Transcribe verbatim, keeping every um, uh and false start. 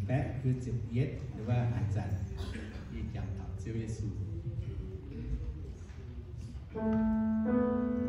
แปะคือเจ็บเย็ดหรือว่าอาจารย์ที่จำถามเซลเยซู